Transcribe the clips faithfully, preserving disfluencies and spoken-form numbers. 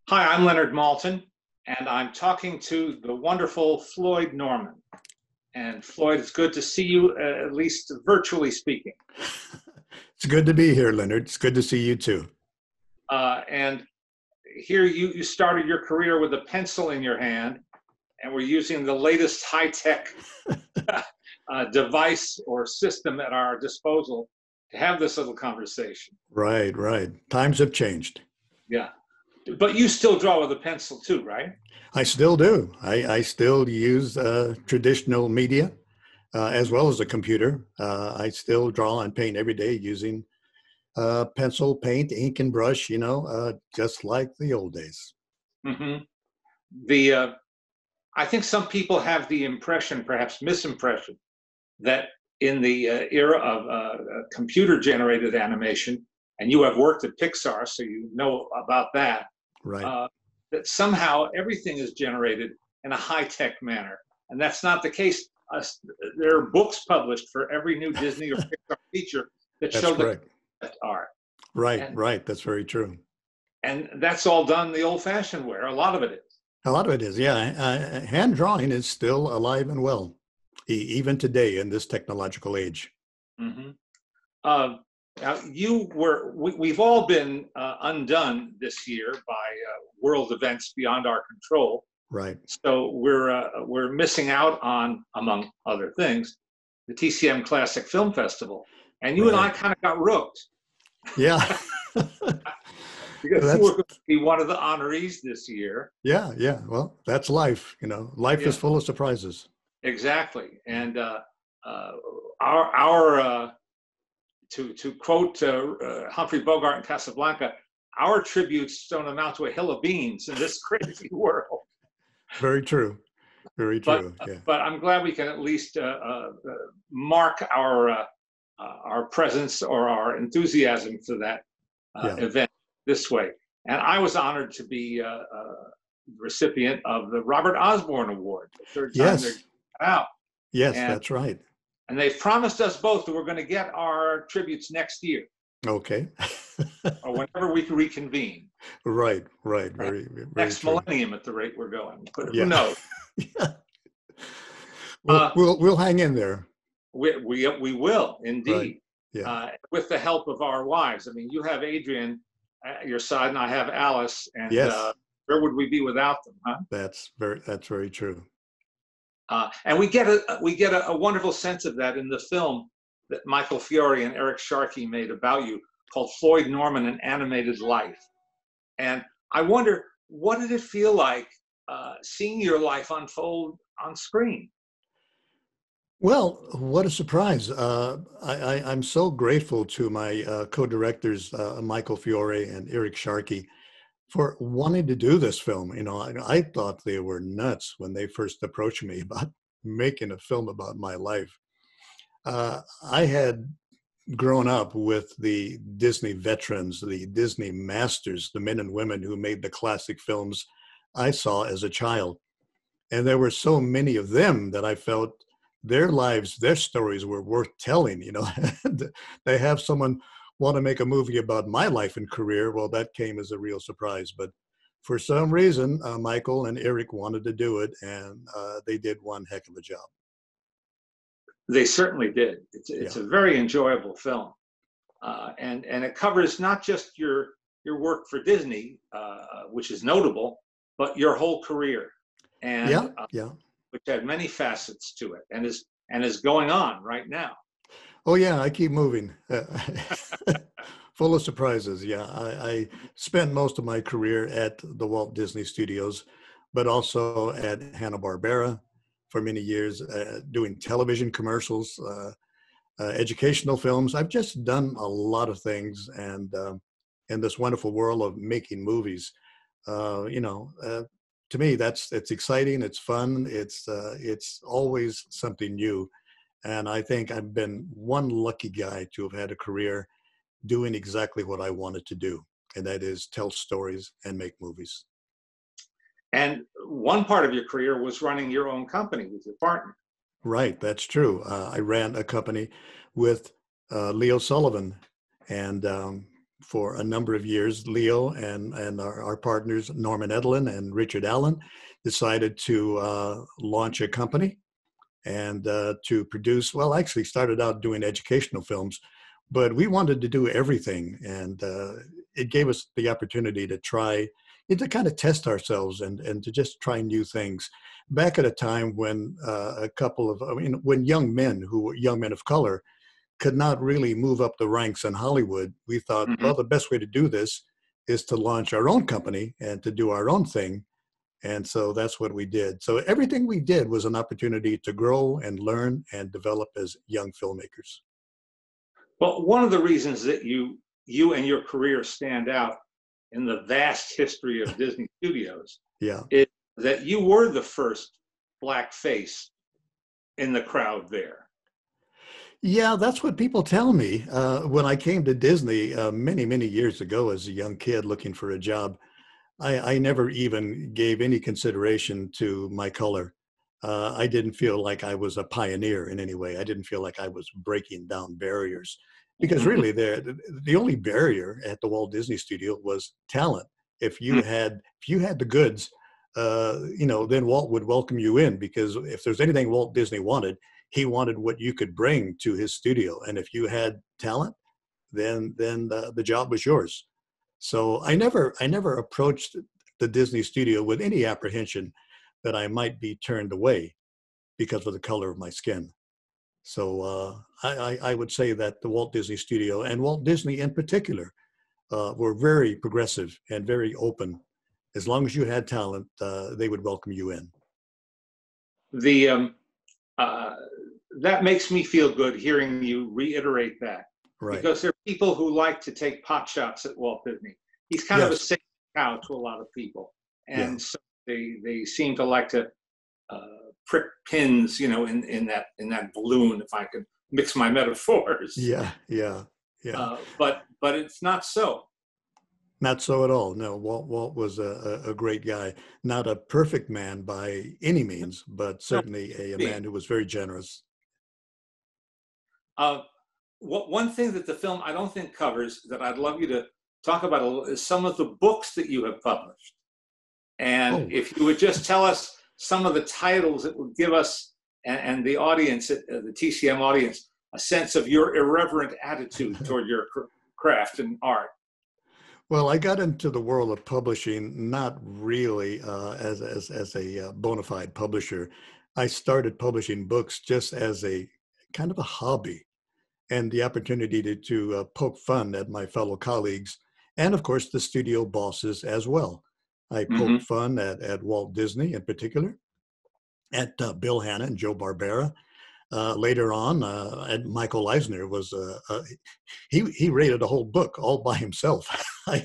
Hi, I'm Leonard Maltin, and I'm talking to the wonderful Floyd Norman. And Floyd, it's good to see you, uh, at least virtually speaking. It's good to be here, Leonard. It's good to see you too. Uh, and here you, you started your career with a pencil in your hand, and we're using the latest high-tech uh, device or system at our disposal to have this little conversation. Right, right. Times have changed. Yeah. But you still draw with a pencil too, right? I still do. I, I still use uh, traditional media uh, as well as a computer. Uh, I still draw and paint every day using uh, pencil, paint, ink, and brush, you know, uh, just like the old days. Mm-hmm. The uh, I think some people have the impression, perhaps misimpression, that in the uh, era of uh, computer-generated animation, and you have worked at Pixar, so you know about that, Right. uh, that somehow everything is generated in a high-tech manner. And that's not the case. Uh, there are books published for every new Disney or Pixar feature that That's show correct. the art. Right, And, right. That's very true. and that's all done the old-fashioned way, or a lot of it is. A lot of it is, yeah. Uh, hand drawing is still alive and well, e even today in this technological age. Mm-hmm. Uh, now you were, we, we've all been uh, undone this year by uh, world events beyond our control. Right. So we're, uh, we're missing out on, among other things, the T C M Classic Film Festival. And you Right. and I kind of got rooked. Yeah. Because That's, you were going to be one of the honorees this year. yeah, yeah. Well, that's life. You know, life Yeah. is full of surprises. Exactly. And uh, uh, our, our uh, to, to quote uh, uh, Humphrey Bogart in Casablanca, our tributes don't amount to a hill of beans in this crazy world. Very true. Very true. But, Yeah. but I'm glad we can at least uh, uh, mark our uh, uh, our presence or our enthusiasm for that uh, Yeah. event this way. And I was honored to be uh, uh, recipient of the Robert Osborne Award, the third time Yes. they're out. Yes, And, that's right. and they've promised us both that we're going to get our tributes next year. Okay. Or whenever we can reconvene. Right, right. Very, very Next true. millennium at the rate we're going. But Yeah. who knows? Yeah. We'll, Uh, we'll, we'll hang in there. we, we, we will, indeed. Right. Yeah. Uh, with the help of our wives. I mean, you have Adrian at your side, and I have Alice. And Yes. uh, where would we be without them, huh? That's very, that's very true. Uh, and we get a we get a, a wonderful sense of that in the film that Michael Fiore and Eric Sharkey made about you, called Floyd Norman: An Animated Life. And I wonder, what did it feel like uh, seeing your life unfold on screen? Well, what a surprise. Uh, I, I, I'm so grateful to my uh, co-directors, uh, Michael Fiore and Eric Sharkey, for wanting to do this film. You know, I, I thought they were nuts when they first approached me about making a film about my life. Uh, I had grown up with the Disney veterans, the Disney masters, the men and women who made the classic films I saw as a child. And there were so many of them that I felt their lives, their stories were worth telling. You know, they have someone want to make a movie about my life and career. Well, that came as a real surprise. But for some reason, uh, Michael and Eric wanted to do it, and uh, they did one heck of a job. They certainly did. It's, it's Yeah. a very enjoyable film. Uh, and, and it covers not just your, your work for Disney, uh, which is notable, but your whole career. And Yeah, uh, yeah. which had many facets to it and is, and is going on right now. Oh, yeah, I keep moving. Full of surprises. Yeah, I, I spent most of my career at the Walt Disney Studios, but also at Hanna-Barbera for many years, uh, doing television commercials, uh, uh, educational films. I've just done a lot of things, and uh, in this wonderful world of making movies, uh, you know, uh, to me, that's it's exciting. It's fun. It's uh, it's always something new, and I think I've been one lucky guy to have had a career doing exactly what I wanted to do, and that is tell stories and make movies. And one part of your career was running your own company with your partner. Right, that's true. Uh, I ran a company with uh, Leo Sullivan, and um, for a number of years, Leo and, and our, our partners, Norman Edlin and Richard Allen, decided to uh, launch a company and uh, to produce, well, actually started out doing educational films, but we wanted to do everything. And uh, it gave us the opportunity to try, and to kind of test ourselves and, and to just try new things. Back at a time when uh, a couple of, I mean, when young men who were young men of color could not really move up the ranks in Hollywood, we thought, Mm-hmm. well, the best way to do this is to launch our own company and to do our own thing. And so that's what we did. So everything we did was an opportunity to grow and learn and develop as young filmmakers. Well, one of the reasons that you you and your career stand out in the vast history of Disney Studios Yeah. is that you were the first black face in the crowd there. Yeah, that's what people tell me. Uh, when I came to Disney uh, many, many years ago as a young kid looking for a job, I, I never even gave any consideration to my color. Uh, I didn't feel like I was a pioneer in any way. I didn't feel like I was breaking down barriers, because Mm-hmm. really the, the only barrier at the Walt Disney Studio was talent. If you had, if you had the goods, uh, you know, then Walt would welcome you in, because if there's anything Walt Disney wanted, he wanted what you could bring to his studio. And if you had talent, then, then the, the job was yours. So I never, I never approached the Disney studio with any apprehension that I might be turned away because of the color of my skin. So uh, I, I, I would say that the Walt Disney Studio, and Walt Disney in particular, uh, were very progressive and very open. As long as you had talent, uh, they would welcome you in. The um, uh, that makes me feel good hearing you reiterate that, Right. because there are people who like to take pot shots at Walt Disney. He's kind of a Yes. safe cow to a lot of people, and Yeah. so they they seem to like to uh, prick pins, you know, in in that in that balloon, if I could mix my metaphors. Yeah, yeah, yeah. Uh, but but it's not so. Not so at all. No, Walt, Walt was a, a a great guy. Not a perfect man by any means, but No. certainly a, a man who was very generous. Uh, what one thing that the film I don't think covers that I'd love you to talk about a little is some of the books that you have published. And Oh. if you would just tell us some of the titles, it would give us and, and the audience, uh, the T C M audience, a sense of your irreverent attitude toward your cr- craft and art. Well, I got into the world of publishing not really uh, as, as, as a uh, bona fide publisher. I started publishing books just as a kind of a hobby, and the opportunity to, to uh, poke fun at my fellow colleagues, and of course the studio bosses as well. I Mm-hmm. poked fun at, at Walt Disney in particular, at uh, Bill Hanna and Joe Barbera. Uh, later on, uh, and Michael Eisner was, uh, uh, he, he rated a whole book all by himself. I,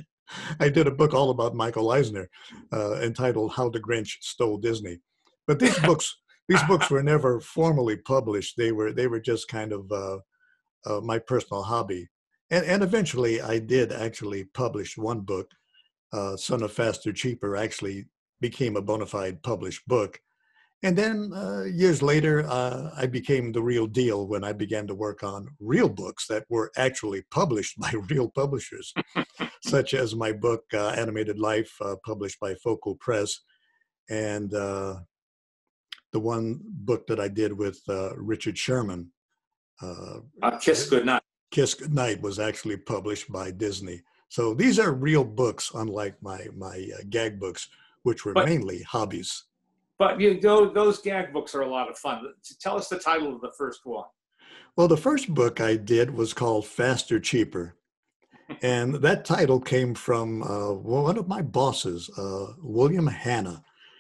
I did a book all about Michael Eisner uh, entitled How the Grinch Stole Disney. But these books, these books were never formally published. They were, they were just kind of uh, uh, my personal hobby. And, and eventually I did actually publish one book, uh, Son of Faster, Cheaper, actually became a bona fide published book. And then uh, years later, uh, I became the real deal when I began to work on real books that were actually published by real publishers, such as my book, uh, Animated Life, uh, published by Focal Press, and uh, the one book that I did with uh, Richard Sherman, uh, Uh, Kiss Goodnight. Kiss Goodnight, was actually published by Disney. So these are real books, unlike my, my uh, gag books, which were But mainly hobbies. but you know, those gag books are a lot of fun. Tell us the title of the first one. Well, the first book I did was called Faster, Cheaper. And that title came from uh, one of my bosses, uh, William Hanna,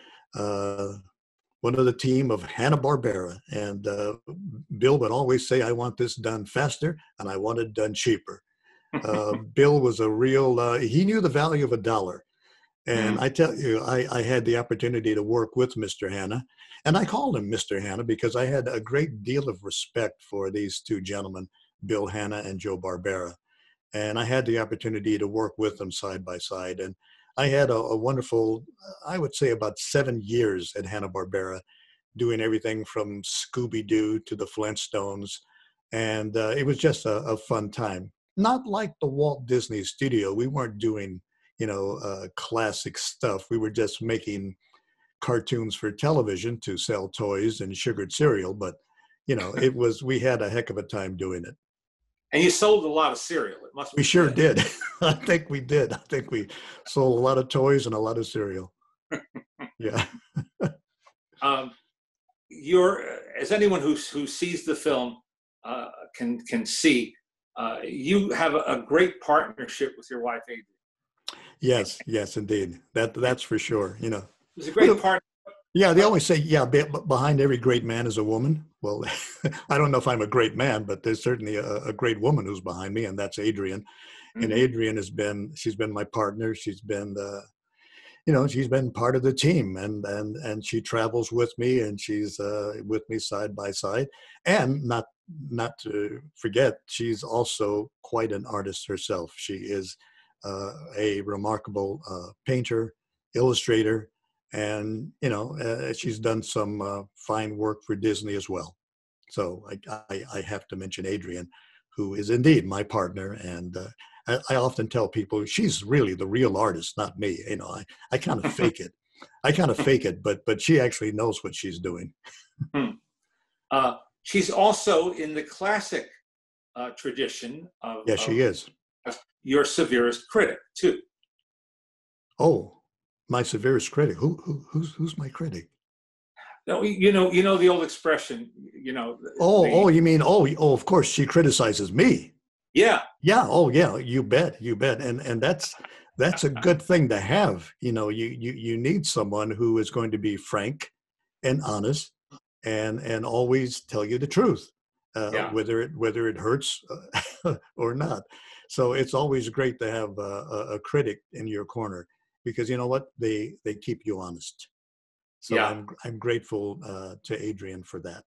uh, one of the team of Hanna-Barbera. And uh, Bill would always say, I want this done faster and I want it done cheaper. Uh, Bill was a real, uh, he knew the value of a dollar. And Mm. I tell you, I, I had the opportunity to work with Mister Hanna, and I called him Mister Hanna because I had a great deal of respect for these two gentlemen, Bill Hanna and Joe Barbera. And I had the opportunity to work with them side by side. And I had a, a wonderful, I would say about seven years at Hanna-Barbera, doing everything from Scooby-Doo to the Flintstones. And uh, it was just a, a fun time. not like the Walt Disney Studio. We weren't doing, you know, uh, classic stuff. We were just making cartoons for television to sell toys and sugared cereal. But, you know, it was, we had a heck of a time doing it. And you sold a lot of cereal. It must We be sure good. did. I think we did. I think we sold a lot of toys and a lot of cereal. Yeah. Um, you're, as anyone who, who sees the film uh, can, can see, uh, you have a, a great partnership with your wife, Adrian. Yes, yes, indeed. That that's for sure. You know, It's a great part. Yeah, they always say, yeah, be, behind every great man is a woman. Well, I don't know if I'm a great man, but there's certainly a, a great woman who's behind me, and that's Adrian. Mm-hmm. And Adrian has been, she's been my partner. She's been the, you know, she's been part of the team, and and and she travels with me, and she's uh, with me side by side. And not not to forget, she's also quite an artist herself. She is uh, a remarkable uh, painter, illustrator, and you know, uh, she's done some uh, fine work for Disney as well. So I, I, I have to mention Adrian, who is indeed my partner, and uh, I, I often tell people she's really the real artist, not me. You know, I, I kind of fake it. I kind of fake it, but but she actually knows what she's doing. Hmm. Uh, she's also in the classic uh, tradition of. Yeah, she of is. Your severest critic too. Oh, my severest critic. Who, who who's who's my critic? No, you know, you know the old expression. You know. Oh, the, oh, you mean oh, oh, of course she criticizes me. Yeah. Yeah. Oh, yeah. You bet. You bet. And and that's that's a good thing to have. You know, you you you need someone who is going to be frank and honest and and always tell you the truth, uh, yeah. whether it whether it hurts uh, or not. So it's always great to have a, a critic in your corner, because you know what, they they keep you honest. So yeah. I'm I'm grateful uh, to Adrian for that.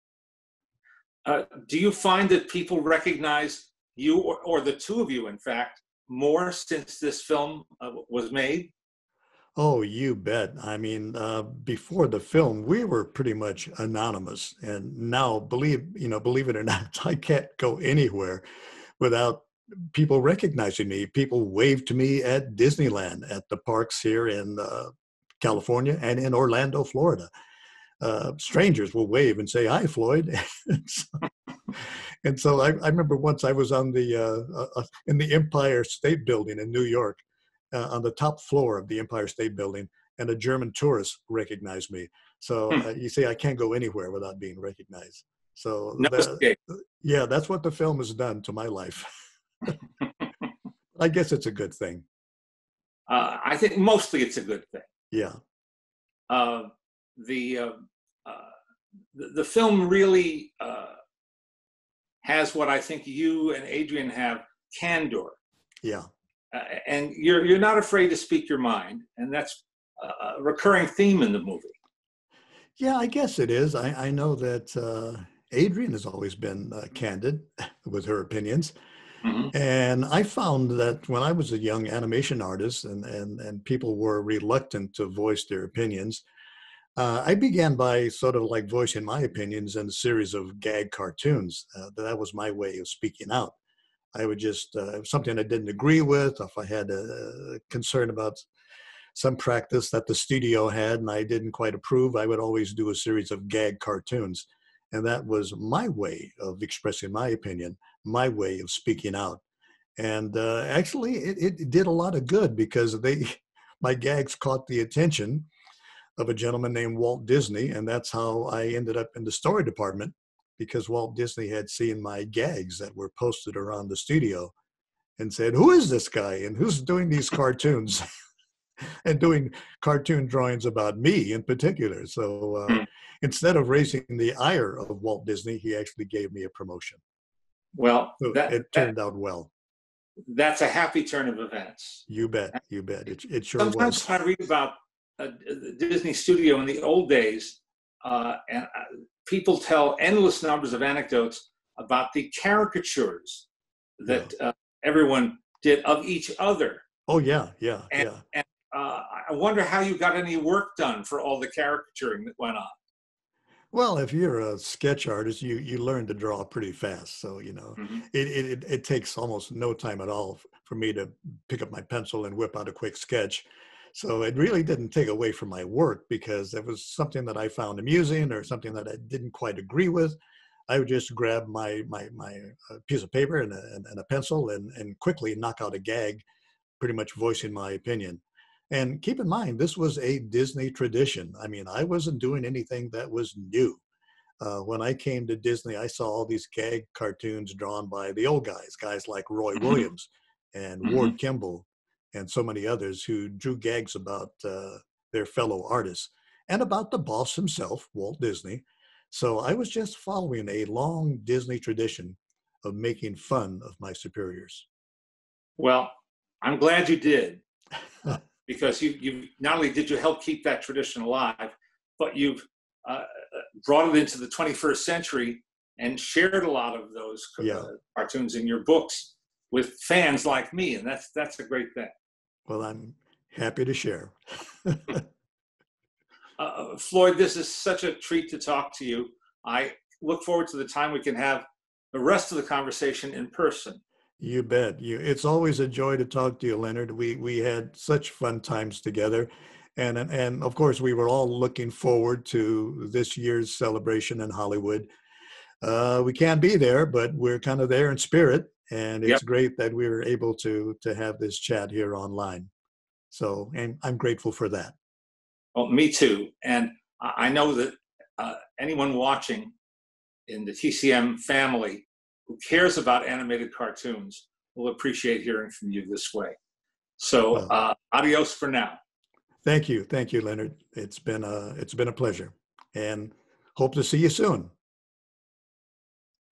Uh, do you find that people recognize you, or, or the two of you, in fact, more since this film uh, was made? Oh, you bet. I mean, uh, before the film, we were pretty much anonymous, and now, believe you know, believe it or not, I can't go anywhere without people recognizing me. People wave to me at Disneyland, at the parks here in uh, California and in Orlando, Florida. Uh, strangers will wave and say, "Hi, Floyd." and so, and so I, I remember once I was on the uh, uh, in the Empire State Building in New York, uh, on the top floor of the Empire State Building, and a German tourist recognized me. So uh, you see, I can't go anywhere without being recognized. So no that, yeah, that's what the film has done to my life. I guess it's a good thing. Uh, I think mostly it's a good thing. Yeah. Uh, the, uh, uh, the the film really uh, has what I think you and Adrian have: candor. Yeah. Uh, and you're you're not afraid to speak your mind, and that's a recurring theme in the movie. Yeah, I guess it is. I, I know that uh, Adrian has always been uh, candid with her opinions. Mm-hmm. And I found that when I was a young animation artist and, and, and people were reluctant to voice their opinions, uh, I began by sort of like voicing my opinions in a series of gag cartoons. Uh, that was my way of speaking out. I would just, uh, something I didn't agree with, if I had a concern about some practice that the studio had and I didn't quite approve, I would always do a series of gag cartoons. And that was my way of expressing my opinion, my way of speaking out. And uh, actually, it, it did a lot of good, because they, my gags caught the attention of a gentleman named Walt Disney. And that's how I ended up in the story department, because Walt Disney had seen my gags that were posted around the studio and said, "Who is this guy? And who's doing these cartoons?" and doing cartoon drawings about me in particular. So uh, mm. instead of raising the ire of Walt Disney, he actually gave me a promotion. Well, so that, it turned that, out well. That's a happy turn of events. You bet, you bet. It, it sure Sometimes was. Sometimes when I read about uh, the Disney studio in the old days, uh, and uh, people tell endless numbers of anecdotes about the caricatures that yeah. uh, everyone did of each other. Oh, yeah, yeah, and, yeah. And, Uh, I wonder how you got any work done for all the caricaturing that went on. Well, if you're a sketch artist, you you learn to draw pretty fast. So, you know, Hmm. it it it it takes almost no time at all f- for me to pick up my pencil and whip out a quick sketch. So it really didn't take away from my work because it was something that I found amusing or something that I didn't quite agree with. I would just grab my my my uh, piece of paper and a, and and a pencil and and quickly knock out a gag, pretty much voicing my opinion. And keep in mind, this was a Disney tradition. I mean, I wasn't doing anything that was new. Uh, when I came to Disney, I saw all these gag cartoons drawn by the old guys, guys like Roy Hmm. Williams and Hmm. Ward Kimball, and so many others who drew gags about uh, their fellow artists and about the boss himself, Walt Disney. So I was just following a long Disney tradition of making fun of my superiors. Well, I'm glad you did, uh, because you you not only did you help keep that tradition alive, but you've uh, brought it into the twenty-first century and shared a lot of those uh, Yeah. cartoons in your books with fans like me, and that's that's a great thing. Well, I'm happy to share. Uh, Floyd, this is such a treat to talk to you. I look forward to the time we can have the rest of the conversation in person. You bet. You, it's always a joy to talk to you, Leonard. We we had such fun times together, and and, and of course we were all looking forward to this year's celebration in Hollywood. Uh, we can't be there, but we're kind of there in spirit, and Yep. it's great that we were able to to have this chat here online. So, and I'm grateful for that. Well, me too. And I know that uh, anyone watching in the T C M family who cares about animated cartoons will appreciate hearing from you this way. So, Well, uh, adios for now. thank you, thank you, Leonard. It's been a it's been a pleasure, and hope to see you soon.